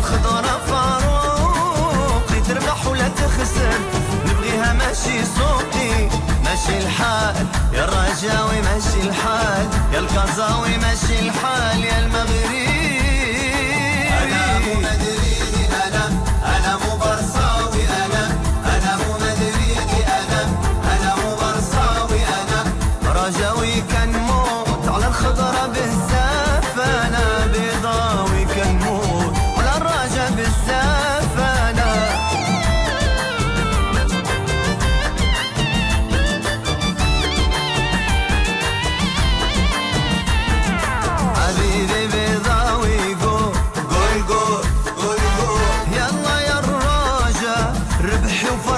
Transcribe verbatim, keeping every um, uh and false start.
الخضرة فاروقي، تربح ولا تخسر نبغيها ماشي سوقي. ماشي الحال يا الرجاوي ماشي الحال، يا القزاوي ماشي الحال، يا المغربي. أنا مو مدريدي، أنا أنا مو برصاوي، أنا أنا مو مدريدي، أنا أنا مو برصاوي. أنا رجاوي كنموت على الخضرة بزاف، أنا بيضاوي كنموت على الرجا بزاف. أنا حبيبي بيضاوي قول قول قول قول قول. يلا يا الرجا ربحي وفرحي